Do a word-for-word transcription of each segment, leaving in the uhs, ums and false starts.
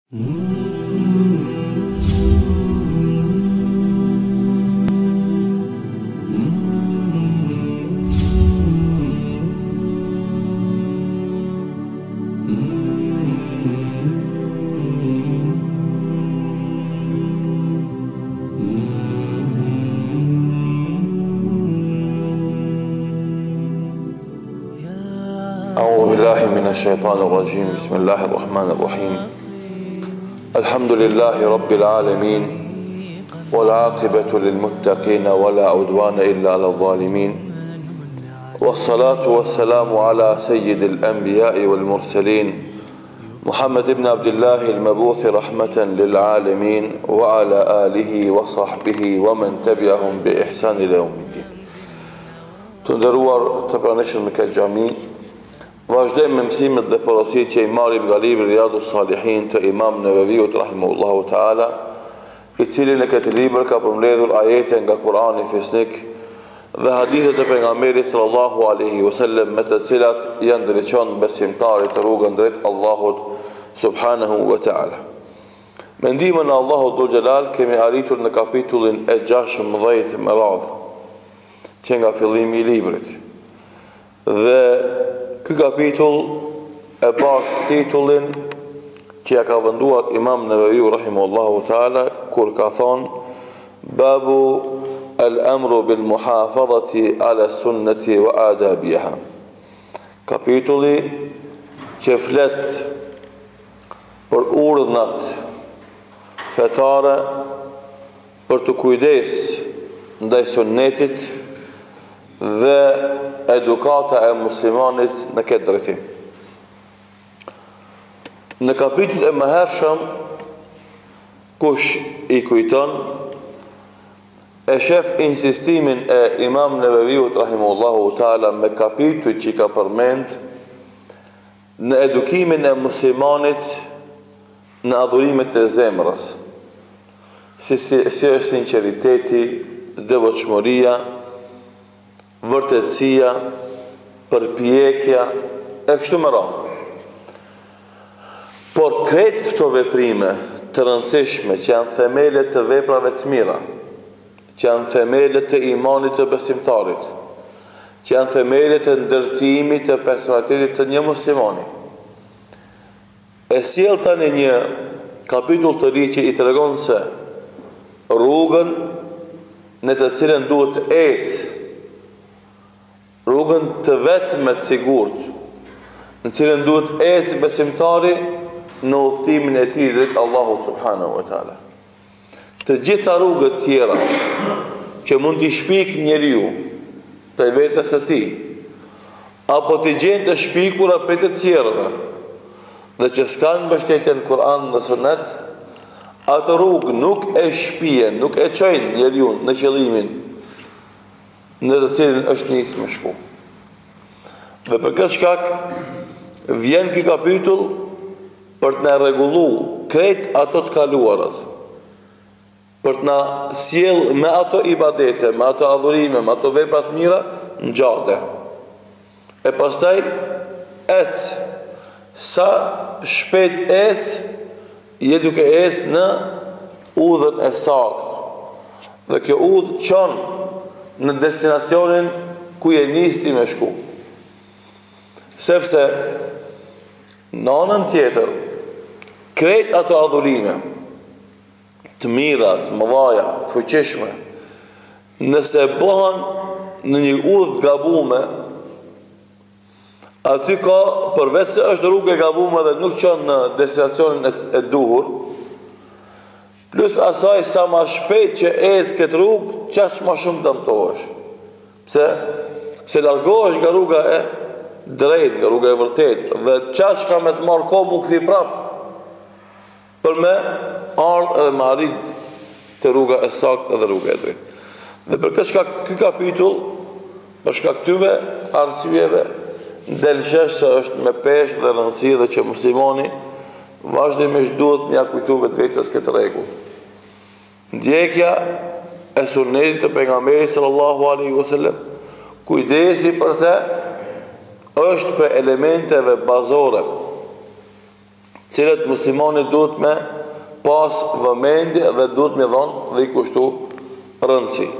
أعوذ بالله من الشيطان الرجيم. بسم الله الرحمن الرحيم. الحمد لله رب العالمين، والعاقبة للمتقين ولا عدوان إلا على الظالمين، والصلاة والسلام على سيد الأنبياء والمرسلين محمد بن عبد الله المبعوث رحمة للعالمين، وعلى آله وصحبه ومن تبعهم بإحسان إلى يوم الدين. Të pranishëm në këtë xhami, vazhdojmë me mësimet dhe porositë që i marrim nga libri Riyadus Salihin të Imam Nevaviut rahimahullahu taala, i cili në këtë libër ka përmbledhur ajete nga Kurani fesnik dhe hadithe të pejgamberit sallallahu alaihi wasallam, me të cilat janë drejton besimtarit të rrugën drejt Allahut subhanahu wa taala. Me ndihmën e Allahut dhul xhelal kemi arritur në kapitullin e gjashtëmbëdhjetë me radhë, që nga fillimi i librit. Dhe ky kapitull e pak titullin që ja ka venduar Imam Nevaviu rahimahullahu taala, kur ka thonë babu al-amru bil muhafadhati ala sunnati wa adabiha. Kapitulli që flet për urdhnat fetare, për të kujdes ndaj sunnetit dhe edukata e muslimanit në këtë drejtim. Në kapitull e mëhershëm, kush i kujton, e shef insistimin e Imam Nevaviut rahimahullahu taala me kapitull që ka përmend në edukimin e muslimanit në adhurimet e zemrës, si, si, si është sinqeriteti, devotshmëria, vërtetësia, përpjekja e kështu me radhë. Por kretë këto veprime të rëndësishme, që janë themelet të veprave të mira, që janë themelet të imanit të besimtarit, që janë themelet të ndërtimit të personalitetit të një muslimani, e sjell tani një kapitull të ri që i tregon se rrugën në të cilën duhet të ecë, rrugën të vetme të sigurt, në cilën duhet ecë besimtari në udhëtimin e tij drejt Allahut subhanahu wa taala. Të gjitha rrugët tjera që mund t'i shpik njeriu prej vetes së tij, apo t'i gjen të shpikura prej të tjerëve, dhe që s'kan mbështetje në Kur'an dhe Sunet, atë rrugë nuk e shpijen, nuk e çojnë njeriu në qëllimin në të cilin është nisë me shku. Dhe për këtë shkak vjen ky kapitull për të na rregullu krejt ato të kaluarat, për të na sjell me ato ibadete, me ato adhurime, me ato vepra të mira në gjade. E pastaj ec, sa shpejt ec, je duke ec në udhën e saktë. Dhe kjo udhë çon në destinacionin ku je nisti me shku. Sepse në anën tjetër, krejt ato adhurime të mira, të mëdha, të fuqishme, nëse bëhen në një udhë gabume, aty ka, përveç se është rrugë e gabume dhe nuk çon në destinacionin e, e duhur, plus asaj sa ma shpejt që ecë këtë rrugë, qaq ma shumë dëmtohesh. Pse? Se largohesh nga rruga e drejt, nga rruga e vërtet, dhe qaq ka me të marrë kohë mu këthi prap, për me ardhë edhe me arrit të rruga e saktë edhe rruga e drejt. Dhe për këtë shka ky kapitull, për shka këtyve arsyeve, ndelëshesh se është me peshë dhe rëndësi, dhe që muslimani vazhdimisht duhet mja kujtu vetë vetës këtë rregull. Ndjekja e sunnetit të pejgamberit sallallahu alaihi wasallam, kujdesi për të, është për elementeve bazore cilët muslimani duhet me pas vëmendje dhe duhet me dhonë dhe i kushtu rëndësi.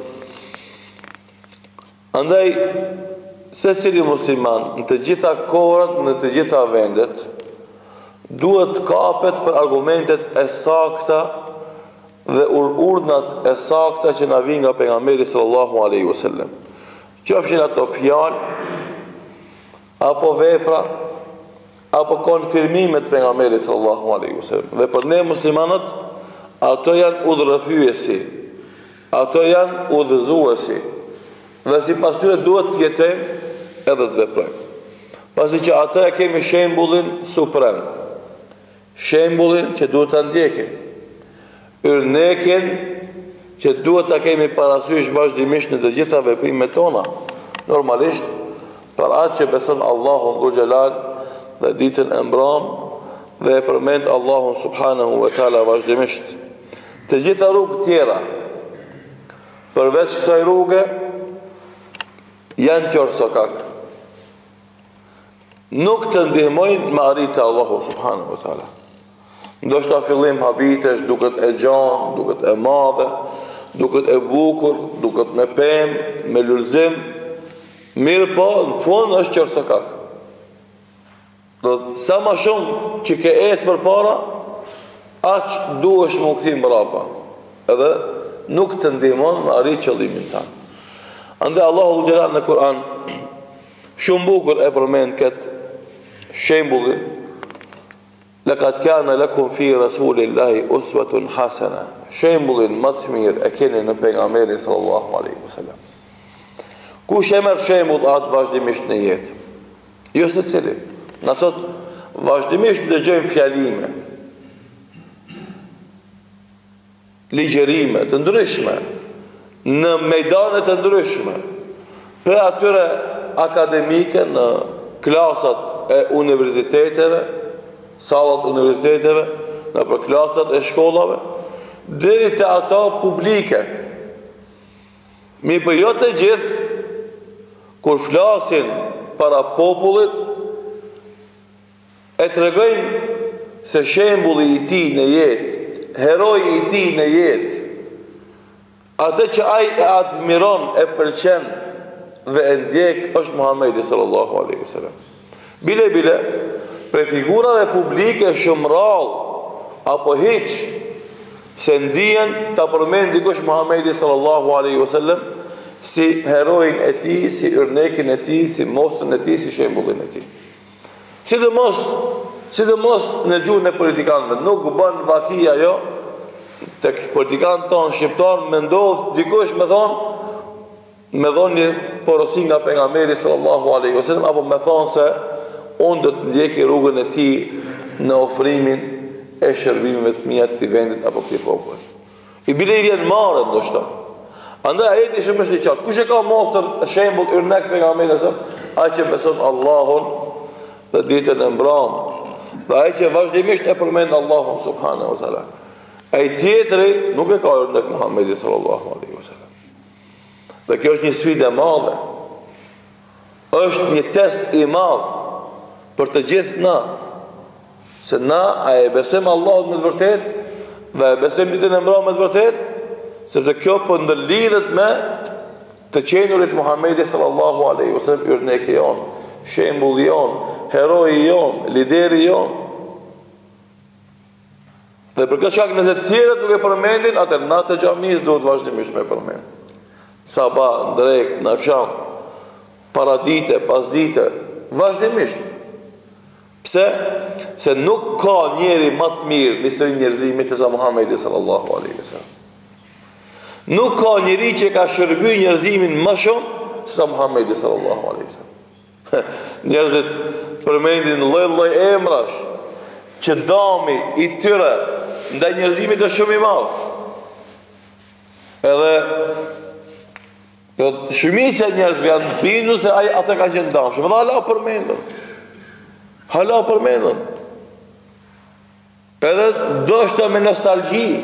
Andaj, se cili musliman në të gjitha kohrat, në të gjitha vendet, duhet kapet për argumentet e sakta dhe urdhnat e sakta që na vijnë nga pejgamberi sallallahu alaihi wasallam. Qofshin ato fjalë, apo vepra, apo konfirmimet pejgamberit sallallahu alaihi wasallam. Dhe për ne muslimanët, ato janë udhërrëfyesi, ato janë udhëzuesi, dhe si pas tyre duhet të jetojmë edhe të veprojmë. Pasi që ato e kemi shembullin suprem, shembullin që duhet të ndjekim, yrnekin që duhet të kemi parasysh vazhdimisht në të gjitha veprimet tona, normalisht për atë që beson Allahun dhul xhelal dhe ditën e mbram dhe e përmend Allahun subhanahu wa taala vazhdimisht. Të gjitha rrugë tjera përveç kësaj rruge janë qorsokak. Nuk të ndihmojnë me arritë Allahu subhanahu wa taala. Ndoshta fillim habitesh, duket e gjanë, duket e madhe, duket e bukur, duket me pemë, me lulzim, mirë po, në fund është qorsokak. Do sa më shumë që ke ecë përpara, aq duhesh më u kthim mbrapa. Edhe nuk të ndihmon me arrit qëllimin tanë. Andaj Allahu xhelal në Kur'an shumë bukur e përmend këtë shembullin: "Laqad kana lakum fi rasulillahi uswatun hasana." Shembullin më të mirë e keni në pejgamberin sallallahu alaihi wasallam. Kush e merr shembull atë vazhdimisht në jetë? Jo secili. Na thot vazhdimisht dëgjojmë fjalime, ligjerime të ndryshme në mejdane të ndryshme, për atyre akademike në klasat e universiteteve, sallat universiteteve, në për klasat e shkollave, deri të ato publike. Mi për jo të gjithë, kur flasin para popullit, e të regojnë se shembulli i ti në jetë, heroi i ti në jetë, atë që ai e admiron, e pëlqen dhe e ndjek është Muhamedi sallallahu alaihi wasallam. Bile bile, për figurave publike shumë rallë, apo hiç, se ndihen ta përmend dikush Muhamedi sallallahu alaihi wasallam si heroin e tij, si yrnekin e tij, si mostrën e tij, si shembullin e tij. Sidomos, sidomos në gjuhën e politikanëve, nuk bën vakia jo, tek politikanët tonë shqiptar me ndodh dikush me thonë, me thonë një porosi nga pejgamberi sallallahu alaihi wasallam, apo me thonë se unë do të ndjeki rrugën e tij në ofrimin e shërbimeve të mia të vendit apo këtij populli. I bile i vjen marrë ndoshta. Andaj ajeti shumë është i qartë. Kush e ka mostër shembull yrnek pejgamberit sa ai që beson Allahun dhe ditën e mbram, dhe ai që vazhdimisht e përmend Allahun subhanahu wa taala. Ai tjetri nuk e ka yrnek Muhamedi sallallahu alaihi wasallam. Dhe kjo është një sfidë e madhe. Është një test i madh për të gjithë na. Se na a e besojmë Allahut me të vërtetë dhe e besojmë ditën e mbram me të vërtetë, sepse kjo po ndërlidhet me të qenurit Muhamedi sallallahu alaihi wasallam, yrneki jon, shembulli jon, heroi jon, lideri jon. Dhe për këtë shkak nëse të tjerët nuk e përmendin, atëherë na të xhamisë duhet vazhdimisht me përmend. Sabah, drek, në akşam, paradite, pasdite, vazhdimisht. Pse? Se nuk ka njeri më të mirë në historinë e njerëzimit se sa Muhamedi sallallahu alaihi wasallam. Nuk ka njeri që ka shërbyer njerëzimin më shumë se sa Muhamedi sallallahu alaihi wasallam. Njerëzit përmendin lloj-lloj emrash që dami i tyre ndaj njerëzimit është shumë i madh. Edhe shumica e njerëzve janë bindur se ai ata kanë qenë dëmshëm. Edhe hala përmendën. Hala përmendën. Edhe ndoshta me nostalgji,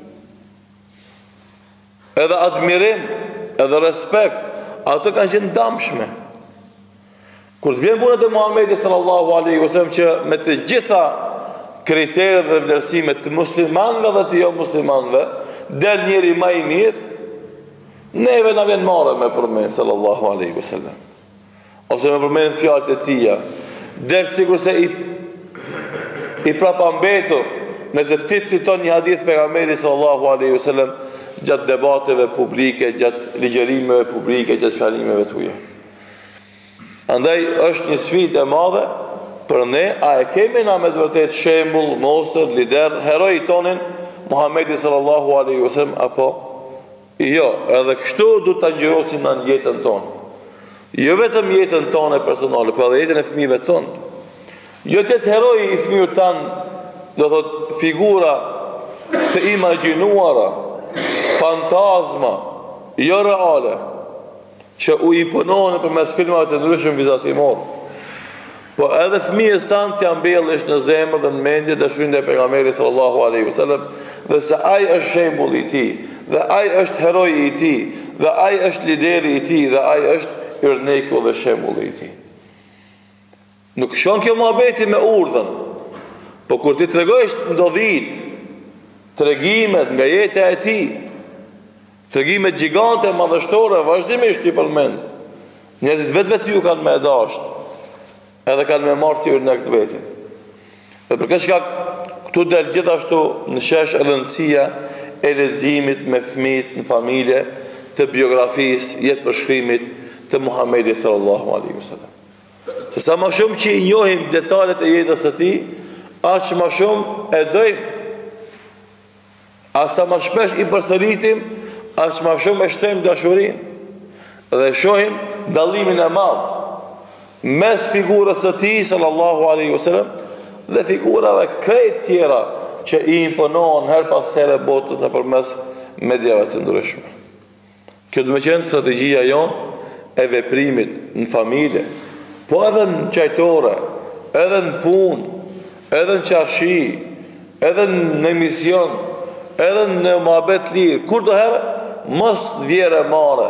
edhe admirim, edhe respekt, ato kanë qenë dëmshme. Kur të vjen puna te Muhamedi sallallahu alaihi wasallam që me të gjitha kriteret dhe vlerësimet të muslimanëve dhe të jo muslimanëve, del njeri më i mirë, neve na vjen marrë me përmend sallallahu alaihi wasallam. Ose me përmend fjalët e tija, del sikur se i i prapambetur, nëse ti citon një hadith pejgamberit sallallahu alaihi wasallam gjatë debateve publike, gjatë ligjërimeve publike, gjatë fjalimeve tuaja. Andaj është një sfidë e madhe për ne, a e kemi na me të vërtet shembull, mostër, lider, heroi tonin Muhamedi sallallahu alaihi wasallam apo jo, edhe kështu du të ngjyrosim në jetën tonë. Jo vetëm jetën tonë personale, por edhe jetën e fëmijëve tonë. Jo të jetë heroi i fëmijët tanë, do thot figura të imagjinuara, fantazma, jo reale, që u imponohen përmes filmave të ndryshëm vizatimor. Po edhe fëmijës tanë të janë mbjellësh në zemër dhe në mendje dashurinë e pejgamberit sallallahu alaihi wasallam, dhe se ai është shembulli i tij, dhe ai është heroi i tij, dhe ai është lideri i tij, dhe ai është yrneku dhe shembulli i tij. Nuk shkon kjo muhabeti me urdhën, po kur ti tregojsh ndodhit, tregimet nga jeta e tij, tregimet gjigante madhështore, vazhdimisht i përmend. Njerëzit vetë vetë ju kanë me dashur, edhe kanë me marrë thyrë në këtë vetin. Dhe për këtë shkak, këtu del gjithashtu në shesh e rëndësia e leximit me fëmijët në familje, të biografisë, jetë përshkrimit të Muhamedit sallallahu alaihi wasallam. Se sa më shumë që i njohim detalet e jetës së tij, aq më shumë e dojmë. A sa më shpesh i përsëritim, aq më shumë e shtojmë dashurinë dhe shohim dallimin e madh mes figurës së tij sallallahu alaihi wasallam dhe figurave krejt tjera që i imponohen her pas here botës nëpërmes mediave të ndryshme. Kjo do të qenë strategjia jonë e veprimit në familje, po edhe në qajtore, edhe në punë, edhe në qarshi, edhe në emision, edhe në muhabet lirë, kur do herë, mos vjere mare.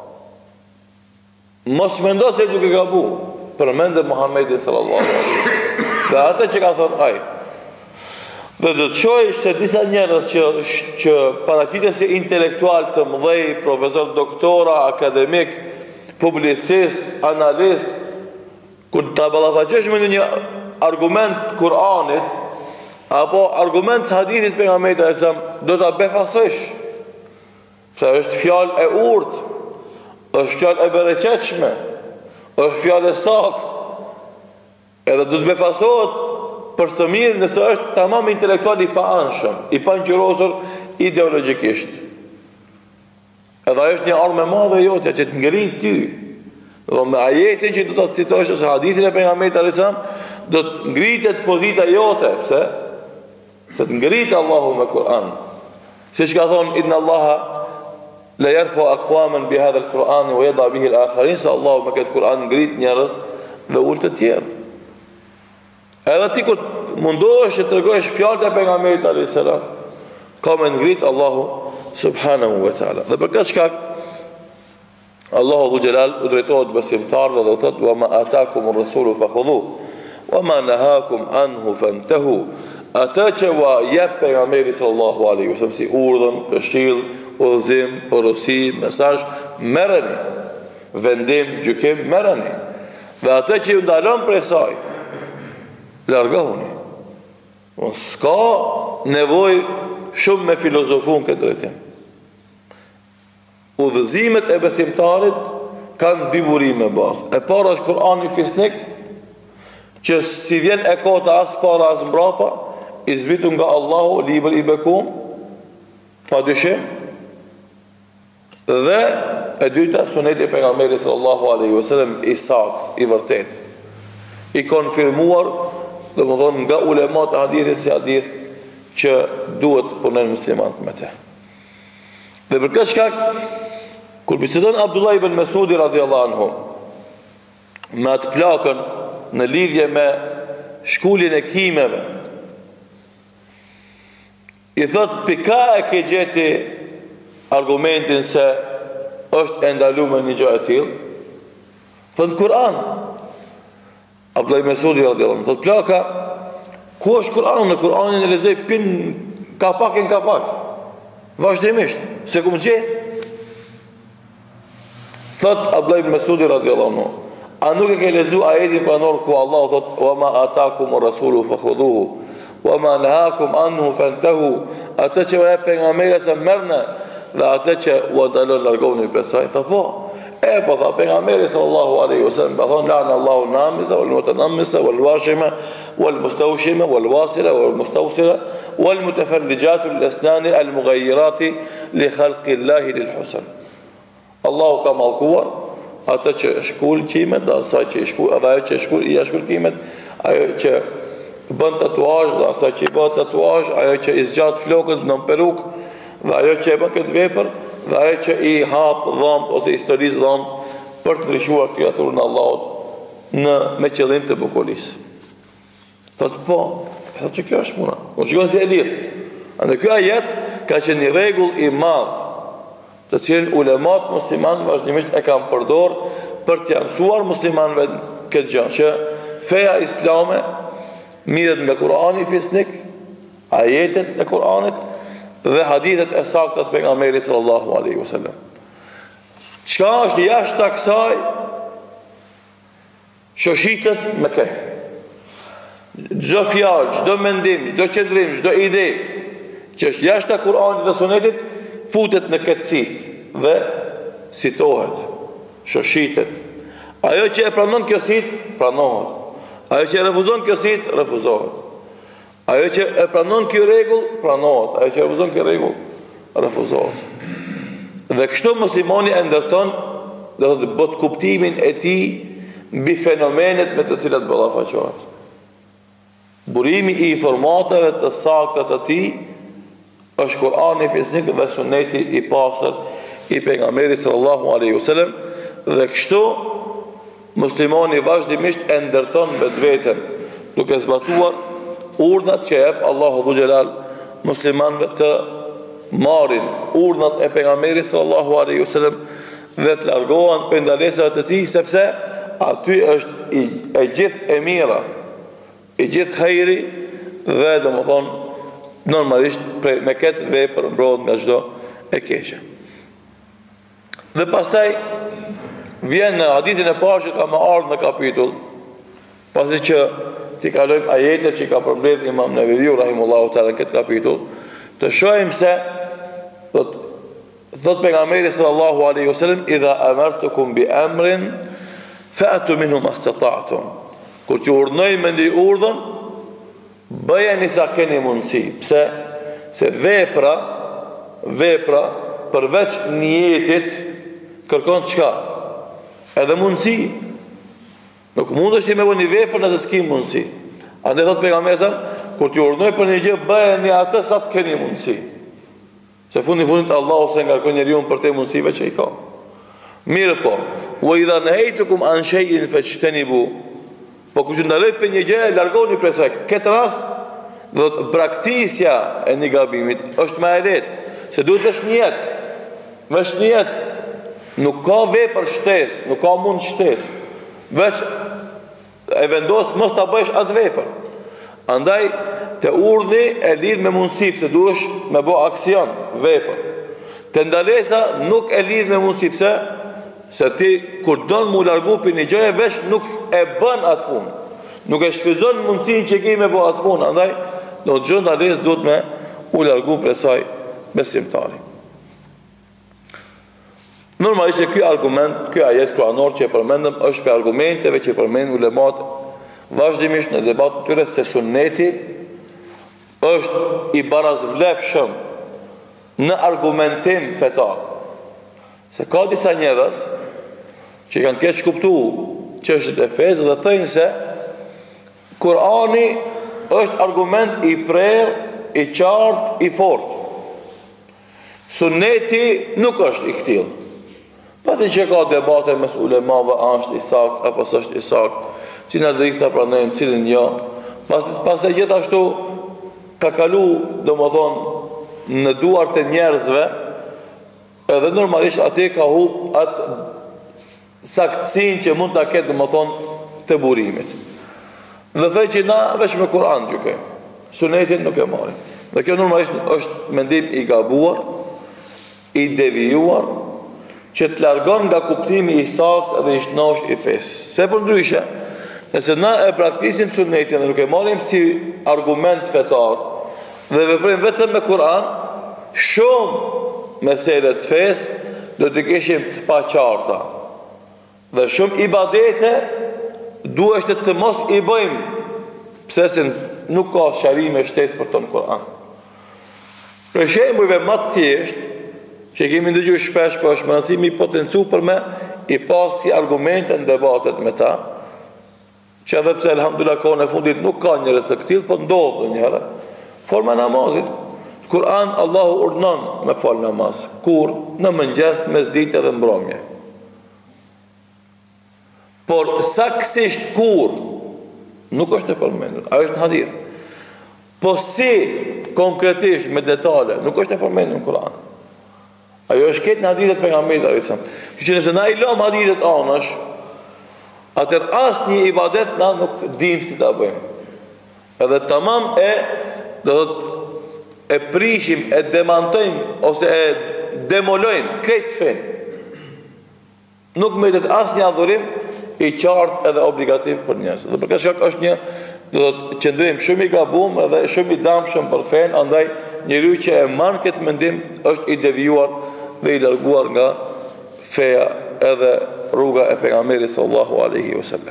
Mos mendo se duke gabu, përmende Muhamedi sallallahu alaihi wasallam. Dhe atë që ka thonë ai. Dhe do të shohësh se disa njerëz që që paraqiten si intelektual të mëdhej, profesor, doktora, akademik, publicist, analist, kur ta ballafaqosh me një argument Kur'anit apo argument hadithit pejgamberit sallallahu alaihi wasallam, do ta befasosh. Se është fjalë e urtë, është fjalë e bereqetshme, është fjalë e saktë. Edhe do të befasohet për së mirë nëse është tamam intelektual i paanshëm, i pangjyrosur ideologjikisht. Edhe ajo është një armë e madhe jote që të ngrin ty. Dhe me ajetin që do të citosh ose hadithin e pejgamberit sallallahu alaihi wasallam, do të ngritet pozita jote, pse? Se të ngritet Allahu me Kur'an. Siç ka thonë inna Allaha la yarfa aqwaman bi hadha al-Qur'an wa yada bihi al-akharin, sa Allahu me këtë Kur'an ngrit njerëz dhe ul të tjerë. Edhe ti kur mundohesh të tregosh fjalët e pejgamberit alayhis salam, ka me ngrit Allahu subhanahu wa taala. Dhe për këtë shkak Allahu dhu Jalal u drejtohet besimtarëve dhe thot: "Wa ma ataakum ar-rasulu fakhudhuhu, wa ma nahakum anhu fantahu." Ata që va jep pejgamberi sallallahu alaihi wasallam si urdhën, këshill, udhëzim, porosi, mesazh, merreni. Vendim, gjykim, merreni. Dhe ata që ju ndalon prej saj, largohuni. S'ka nevojë shumë me filozofun këtë drejtim. Udhëzimet e besimtarit kanë dy burime bazë. E para është Kur'ani fisnik, që si vjen e kota as para as mbrapa, i zbritur nga Allahu, libër i bekum, pa dyshim. Dhe e dyta suneti e pejgamberit sallallahu alaihi wasallam i saktë, i vërtet, i konfirmuar, domethënë nga ulemat e hadithit si hadith që duhet punojnë muslimanët me të. Dhe për këtë shkak, kur bisedon Abdullah ibn Mesudi radhiyallahu anhu me atë plakën në lidhje me shkullin e kimeve, i thot pika e ke gjeti argumentin se është e ndaluar një gjë e tillë? Thot Kur'an. Abdullah ibn Mesudi radhiyallahu anhu thot plaka Ku është Kur'ani? Në Kur'anin e lexoj pin kapak në kapak. Vazhdimisht, se ku më gjetë. Thot Abdullah ibn Mesudi radhiyallahu anhu, a nuk e ke lexu ajetin kuranor ku Allah thot: "Wa ma atakum ar-rasulu fakhudhuhu, wa ma nahakum anhu fantahu." Atë që e pejgamberi sa merrna dhe atë që u dalon largoni prej saj. Tha po, e po tha pejgamberi sallallahu alaihi wasallam, pa thon la'na Allahu an-namisa wal mutanammisa wal washima wal mustawshima wal wasila wal mustawsila wal mutafallijat al-asnan al-mughayyirat li khalqi Allah lil husn. Allahu ka mallkuar atë që shkul qimet dhe asaj që shkul, edhe ajo që shkul i shkul qimet, ajo që bën tatuazh dhe asaj që bën tatuazh, ajo që i zgjat flokët në peruk dhe ajo që e bën këtë vepër dhe ajo që i hap dhomb ose i stolis dhomb për të ndryshuar kreaturën e Allahut në me qëllim të bukurisë. Thotë po, thotë që kjo është puna. Po shikon se e lidh. Andaj ky ajet ka qenë një rregull i madh të cilin ulemat musliman vazhdimisht e kanë përdor për të mësuar muslimanëve këtë gjë, që feja islame mirët nga Kurani fisnik, ajetet e Kuranit dhe hadithet e sakta të pejgamberit sallallahu alaihi wasallam. Çka është jashtë kësaj, shoshitet me këtë. Çdo fjalë, çdo mendim, çdo qëndrim, çdo ide që është jashtë Kuranit dhe Sunetit futet në këtë sit dhe citohet, shoshitet. Ajo që e pranon kjo sit, pranohet. Ajo që e refuzon kjo sit, refuzohet. Ajo që e pranon kjo rregull, pranohet. Ajo që e refuzon kjo rregull, refuzohet. Dhe kështu muslimani e ndërton, do të bot kuptimin e tij mbi fenomenet me të cilat ballafaqohet. Burimi i informatave të sakta të tij është Kurani fisnik dhe Suneti i pastër i pejgamberit sallallahu alaihi wasallam, dhe kështu muslimani vazhdimisht e ndërton vetveten duke zbatuar urdhat që jep Allahu dhu xhelal muslimanëve të marrin urdhat e pejgamberit sallallahu alaihi wasallam dhe të largohen prej ndalesave të tij, sepse aty është i, e gjithë e mira, i gjithë hajri, dhe domethënë normalisht prej, me këtë vepër mbrohet nga çdo e keqe. Dhe pastaj vjen në hadithin e parë që ka më ardhur në kapitull, pasi që ti kalojmë ajetet që ka përmbledh Imam Neveviu rahimullahu taala në këtë kapitull, të shohim se thot thot pejgamberi sallallahu alaihi wasallam: "Idha amartukum bi amrin fa'tu minhu mastata'tum." Kur t'ju urdhnoj me një urdhën, bëjeni sa keni mundësi. Pse? Se vepra, vepra përveç niyetit kërkon çka? Edhe mundësi. Nuk mund është ti me bëni vepër nëse s'ki mundësi. Andaj thot pejgamberi sa, kur t'ju urdhnoj për një gjë, bëjeni atë sa të keni mundësi. Se fundi fundit Allahu se ngarkon njeriu për te mundësive që i ka. Mirë po, wa idha nahaytukum an shay'in fajtanibu. Po kur ju ndaloj për një gjë, largoni prej saj. Këtë rast, do të braktisja e një gabimit është më e lehtë, se duhet vesh niyet. Vesh niyet. Nuk ka vepër shtesë, nuk ka mund shtesë. Veç e vendos mos ta bësh atë vepër. Andaj të urdhni e lidh me mundësi, pse duhesh me bë aksion, vepër. Të ndalesa nuk e lidh me mundësi, pse se ti kur don mu largu për një gjë, veç nuk e bën atë punë. Nuk e shfryzon mundësinë që ke me bë atë punë. Andaj do të gjë ndalesë duhet me u largu për saj besimtari. Normalisht ky argument, ky ajet kuranor që e përmendëm, është për argumenteve që përmendën ulemat vazhdimisht në debatën tyre, se Sunneti është i barazvlefshëm në argumentim fetar. Se ka disa njerëz që kanë keq kuptuar çështjet e fesë dhe thënë se Kurani është argument i prerë, i qartë, i fortë. Sunneti nuk është i këtill. Pasi që ka debate mes ulemave, a është i sakt apo s'është i sakt, cilin e drejta pranojmë, cilin jo. Pasi pasi gjithashtu ka kalu, domethënë, në duart e njerëzve, edhe normalisht aty ka hub atë saktësinë që mund ta ketë, domethënë, të burimit. Dhe thej që na veç me Kur'an gjykojmë, sunetin nuk e marrim. Dhe kjo normalisht është mendim i gabuar, i devijuar, që të largon nga kuptimi i saktë dhe i shnosh i fesë. Se për ndryshe, nëse na e praktisim sunetin dhe nuk e marrim si argument fetar dhe veprojmë vetëm me Kur'an, shumë mesele të fesë do të kishim të paqarta. Dhe shumë ibadete duhet të mos i bëjmë, pse se nuk ka sharime shtesë për të në Kur'an. Për shembujve më të thjesht, që kemi ndëgjuar shpesh, po është mënësimi i potencu për me i pas si argumente në debatet me ta, që edhe pse elhamdulillah kohën e fundit nuk ka njërës të këtil, po ndodhë njëre, forma namazit. Kur'an Allahu urdhnon me fal namaz, kur në mëngjes, mesditë dhe mbrëmje. Por saksisht kur nuk është e përmendur, ajo është në hadith. Po si konkretisht me detale nuk është e përmendur në Kur'an. Ajo është ketë në hadithet pejgamberit alayhis salam. Që nëse na i lëm hadithet anash, atër asë një ibadet na nuk dim si ta bëjmë. Edhe tamam e do të e prishim, e demantojmë ose e demolojmë krejt fen. Nuk mbetet asë një adhurim i qartë edhe obligativ për njerëz. Dhe për këtë shkak është një do të qëndrim shumë i gabum edhe shumë i damshëm për fen, andaj njeriu që e marr këtë mendim është i devijuar dhe i larguar nga feja edhe rruga e pejgamberit sallallahu alaihi wasallam.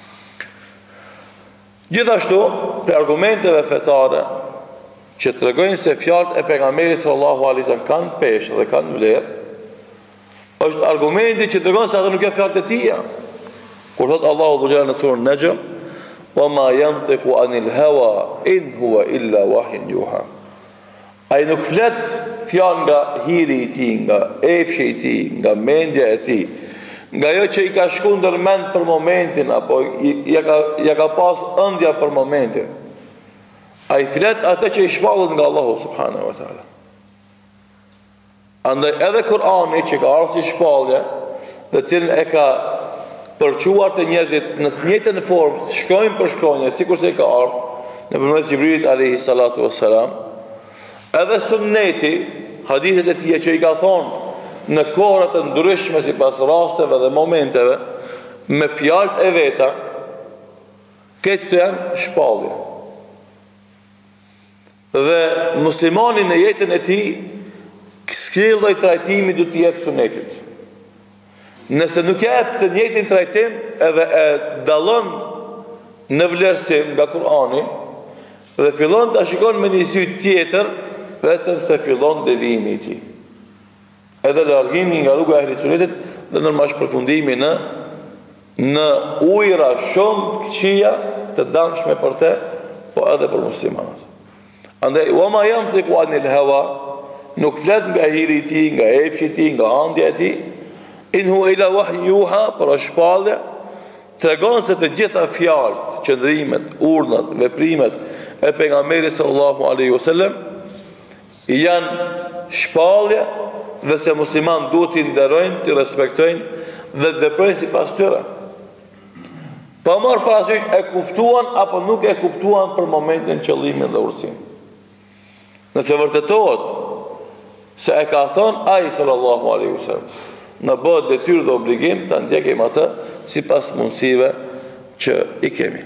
Gjithashtu, për argumenteve fetare që tregojnë se fjalët e pejgamberit sallallahu alaihi wasallam kanë peshë dhe kanë vlerë, është argumenti që tregon se ato nuk janë fjalët e tij. Kur thot Allahu subhanahu në surën Najm, "Wa ma yantiqu anil hawa in huwa illa wahyun yuha." Ai nuk flet fjalë nga hiri i tij, nga epshi i tij, nga mendja e tij, nga ajo që i ka shkuar ndër mend për momentin apo ja ka ja ka pas ëndja për momentin. Ai flet atë që i shpallet nga Allahu subhanahu wa taala. Andaj edhe Kur'ani që ka ardhur si shpallje, dhe cilën e ka përquar të njerëzit në të njëjtën formë, shkronjë për shkronjë, sikur se ka ardhur nëpërmjet Xhibrilit alayhi salatu wassalam, edhe sunneti, hadithet e tij që i ka thonë në kohra të ndryshme sipas rasteve dhe momenteve, me fjalët e veta, këtë janë shpallje. Dhe muslimani në jetën e tij kësaj lloj trajtimi do t'i jep sunetit. Nëse nuk jep të njëjtin trajtim edhe e dallon në vlerësim nga Kur'ani dhe fillon ta shikon me një sy tjetër, vetëm se fillon devijimi i tij. Edhe largimi nga rruga e ahli sunetit dhe normalisht përfundimi në në ujëra shumë të këqija të dëmshme për te, po edhe për muslimanët. Andaj, wa ma yantiqu anil hawa, nuk flet nga hiri i tij, nga epshi i tij, nga ëndja e tij, in huwa illa wahyun yuha, për shpallje, tregon se të gjitha fjalët, qëndrimet, urdhat, veprimet e pejgamberit sallallahu alaihi wasallam janë shpallje dhe se musliman duhet t'i nderojnë, t'i respektojnë dhe të veprojnë sipas tyre. Pa marrë parasysh e kuptuan apo nuk e kuptuan për momentin, qëllimin dhe urtësinë. Nëse vërtetohet se e ka thënë ai sallallahu alaihi wasallam, në bëhet detyrë dhe obligim ta ndjekim atë sipas mundësive që i kemi.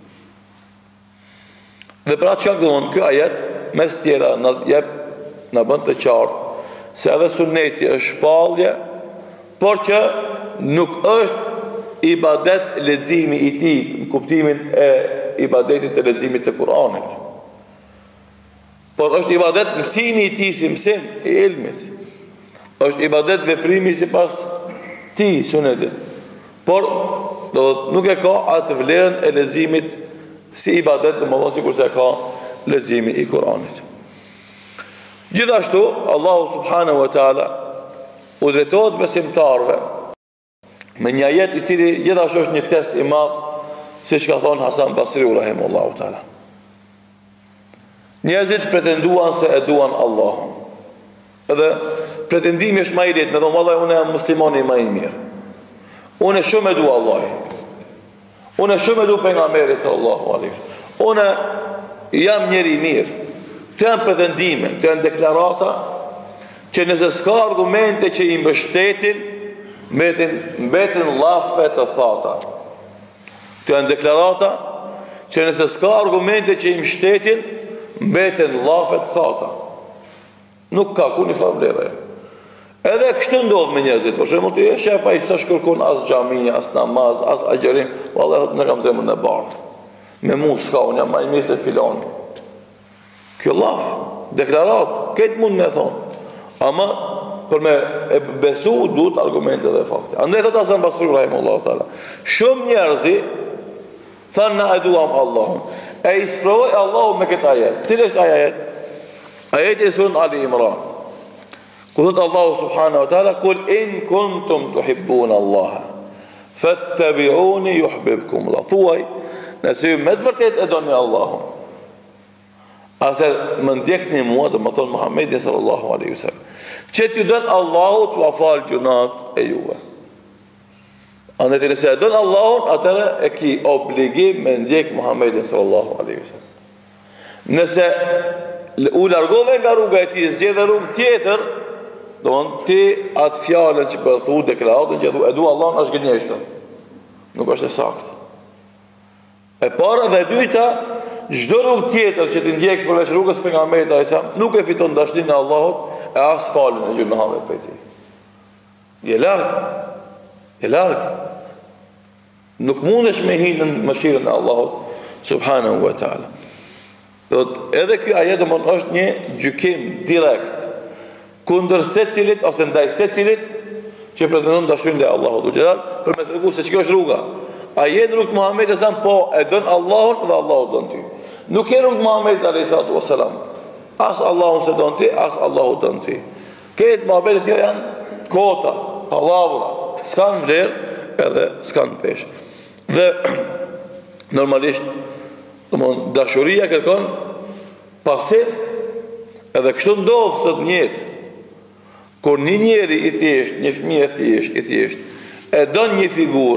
Dhe pra çka domon ky ajet mes tjera na jep na bën të qartë se edhe sunneti është shpallje, por që nuk është ibadet leximi i tij në kuptimin e ibadetit të leximit të Kuranit. Por është ibadet mësimi i tij si mësim i ilmit. Është ibadet veprimi sipas tij sunetit. Por do nuk e ka atë vlerën e leximit si ibadet, domosdoshmë sikur se ka leximi i Kuranit. Gjithashtu Allahu subhanahu wa taala u drejtohet besimtarëve me një ajet i cili gjithashtu është një test i madh, siç ka thënë Hasan Basriu rahimahullahu taala. Njerëzit pretenduan se e duan Allahun. Edhe pretendimi është më i lehtë, me thonë vallahi unë jam muslimani më i mirë. Unë shumë e dua Allahin. Unë shumë e du pejgamberin sallallahu alaihi wasallam. Unë jam njeri mirë. Të janë pretendime, të janë deklarata që nëse s'ka argumente që i mbështetin, mbetin, mbetin llafe të thata. Të janë deklarata që nëse s'ka argumente që i mbështetin, mbetin llafe të thata. Nuk ka ku një favlere. Edhe kështu ndodh me njerëzit, për shembull ti je shef ai sa shkërkon as xhamia, as namaz, as agjerim, vallahi ne kam zemrën e bardhë. Me mua s'ka, unë jam më i mirë se filoni. Kjo llaf, deklarat, këtë mund me thonë. Ama për me e besu duhet argumente dhe fakte. Andaj thot Hasan Basri rahimahullahu taala, shumë njerëzi thanë na e duam Allahun. E i sprovoi Allahu me këtë ajet. Cili është ajet? Ajeti e surën Ali Imran. Ku thot Allahu subhanahu wa taala, "Kul in kuntum tuhibbuna Allah, fattabi'uni yuhibbukum Allah." Thuaj, nëse ju me të vërtet e doni Allahun, atëherë më ndjekni mua, do më thonë Muhammedi sallallahu alaihi wasallam, që t'ju dënë Allahu t'u afal gjunat e juve. Andaj të nëse e dënë Allahun, atëherë e ki obligim me ndjek Muhammedi sallallahu alaihi wasallam. Nëse u largove nga rruga e tij, zgjedhe rrugë tjetër, do të ti atë fjalën që po thu deklaratën që e du Allahun është gënjeshtër. Nuk është e saktë. E para dhe e dyta, çdo rrugë tjetër që ti ndjek përveç rrugës pejgamberit alayhis salam nuk e fiton dashninë e Allahut e as falën e gjunave prej tij. Je larg. Je larg. Nuk mundesh me hinë në mëshirën e Allahut subhanahu wa taala. Do edhe ky ajet do të është një gjykim direkt kundër secilit ose ndaj secilit që pretendon dashurinë e Allahut xhelal për me tregu se ç'kjo është rruga. A jetë rrugë Muhamedit e salam, po e dën Allahun dhe Allahu dën ty. Nuk e rrugë Muhamedit alayhi salatu wasalam. As Allahun se dën ti, as Allahu dën ty. Këtë muhabete të tjera janë kota, pallavra, s'kan vlerë edhe s'kan peshë. Dhe normalisht, domthon dashuria kërkon pasim, edhe kështu ndodh sot në jetë. Kur një njeri i thjesht, një fëmijë i thjesht, i thjesht, e don një figurë,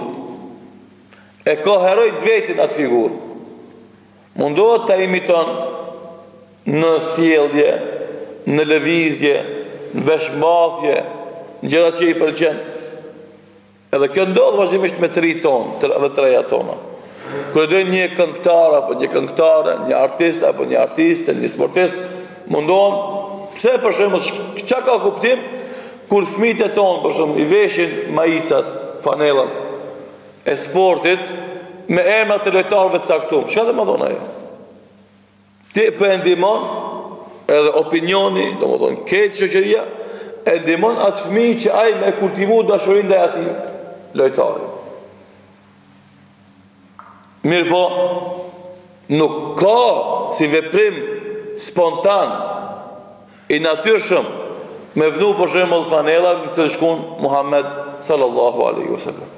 e ka heroj të vetin atë figurë, mundohet të imiton në sjellje, në lëvizje, në veshmbathje, në gjëra që i pëlqen. Edhe kjo ndodh vazhdimisht me tri tonë, edhe treja tona. Kur e dojnë një këngëtar apo një këngëtare, një artist apo një artiste, një sportist, mundohen, pse për shembull, çka ka kuptim kur fëmijët e tonë për shembull i veshin maicat, fanellat e sportit me emra të lojtarëve të caktuar. Çfarë do të thonë ajo? Ti po e ndihmon edhe opinioni, domethënë këtë shoqëria e ndihmon atë fëmijë që ai me kultivu dashurinë ndaj atij lojtari. Mirë po, nuk ka si veprim spontan i natyrshëm me vënu për shembull fanella në të shkon Muhammed sallallahu alaihi wasallam.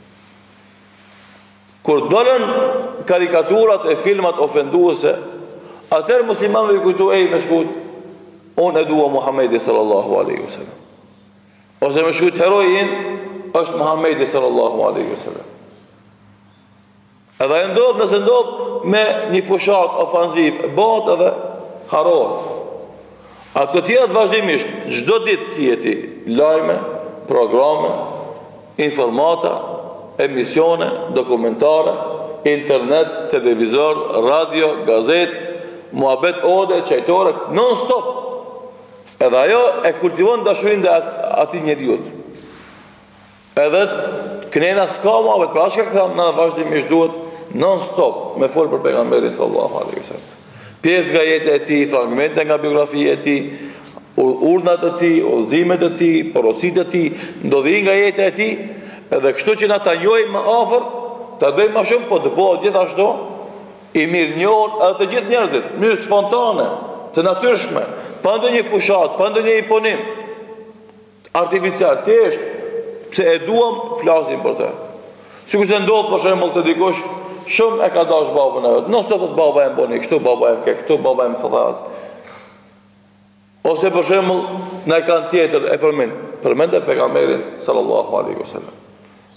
Kur dolën karikaturat e filmat ofenduese, atëherë muslimanëve i kujtu e me shkut, unë e dua Muhammedi sallallahu alaihi wasallam. Ose me shkut herojin është Muhammedi sallallahu alaihi wasallam. Edhe e ndodh nëse ndodh me një fushat ofanziv, bëhet edhe harohet. A të tjerat vazhdimisht, çdo ditë kjeti lajme, programe, informata, emisione, dokumentare, internet, televizor, radio, gazet, muhabet ode, qajtore, non stop. Edhe ajo e kultivon dashurinë dhe ati njeriut. Edhe kënena s'ka muhabet, pra shka këtham në vazhdimisht duhet non stop me folë për pejgamberin sallallahu alaihi wasallam. Pjesë nga jetë e ti, fragmente nga biografia e ti, urnat e ti, udhëzimet e ti, porosit e ti, ndodhi nga jetë e ti, edhe kështu që na ta njohim më afër, ta dojmë më shumë, po të bëhet gjithashtu i mirë njohur edhe të gjithë njerëzit, në mënyrë spontane, të natyrshme, pa ndonjë fushat, pa ndonjë imponim artificial, thjesht, pse e duam, flasim për të. Sikur se ndodh për shembull të dikush shumë e ka dash babën e vetë. Nëse të baba e mboni kështu, baba e ke këtu, baba e më thot. Ose për shembull, në kan tjetër e përmend, përmend e pejgamberin sallallahu alaihi wasallam.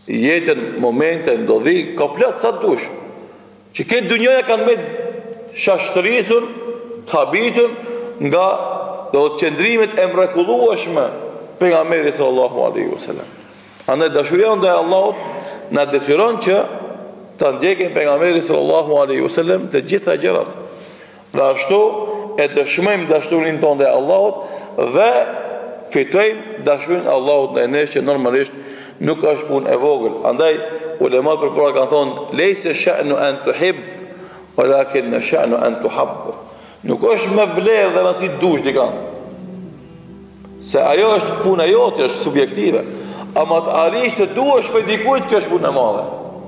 jetën, momente, ndodhi, ka plot sa dush. Që këtë dunjoja kanë me shashtërisun, të habitun nga do të qëndrimet e mrekullueshme pejgamberit sallallahu alaihi wasallam. Andaj dashuria ndaj Allahut na detyron që ta ndjekim pejgamberin sallallahu alaihi wasallam të gjitha gjërat. Dhe ashtu e dëshmojmë dashurinë tonë ndaj Allahut dhe fitojmë dashurinë e Allahut ndaj nesh që normalisht nuk është punë e vogël. Andaj ulemat për para kanë thonë lejse sha'nu an tuhib walakin sha'nu an tuhab. Nuk është me vlerë dhe rëndësi dush dikon. Se ajo është puna jote, është subjektive. Ama të arish të duhesh për dikujt, kjo është punë e madhe.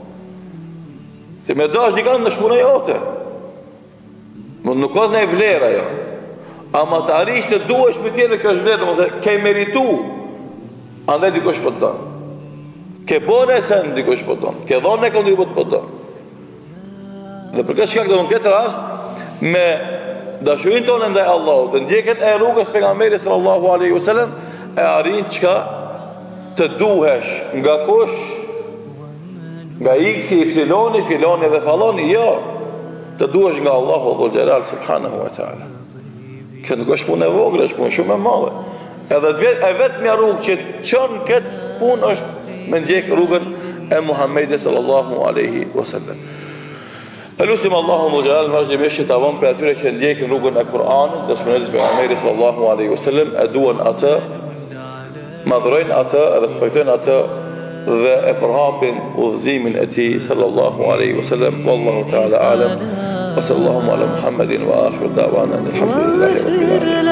Të me dash dikon është puna jote. Nuk ka ne vlerë ajo. Ama të arish të duhesh për tjerë, kjo është vlerë, dhe ke meritu. Andaj dikush për të donë. Ke bone e sen dikush për të donë. Ke dhone e kontribut për të donë. Dhe për këtë shkak dhe në këtë rast, me dashurin tonë ndaj Allahut dhe ndjekën e rrugës pejgamberit sallallahu alaihi wasallam e arrin çka të duhesh nga kush, nga X, Y, filoni dhe falloni, jo, të duhesh nga Allahu dhul xhelal subhanahu wa taala. Kjo nuk është punë e vogël, është punë shumë e madhe. Edhe vet e vetmja rrugë që çon këtë punë është me ndjek rrugën e Muhamedit sallallahu alaihi wasallam. Elusim Allahu dhul xhelal vazhdimisht që të avon për atyre që ndjekin rrugën e Kur'anit dhe sunetit pejgamberit sallallahu alaihi wasallam, e duan atë, madhrojnë atë, respektojnë atë dhe e përhapin udhëzimin e tij sallallahu alaihi wasallam. Wallahu ta'ala alam. Wa sallallahu ala Muhammedin wa akhiru da'wana alhamdulillahi rabbil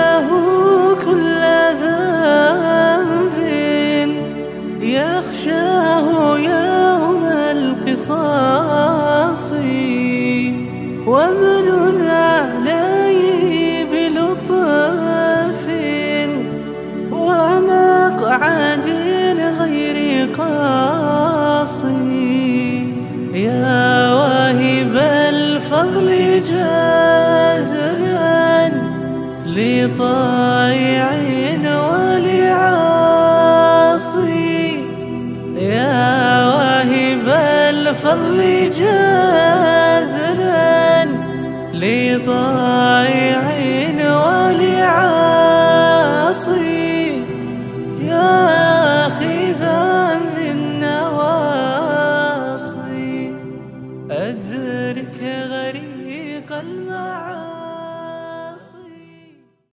alamin. ومن عليه بلطف ومقعد غير قاصي يا واهب الفضل جازلا لطائع ولعاصي يا واهب الفضل جازلا لطائع ولعاصي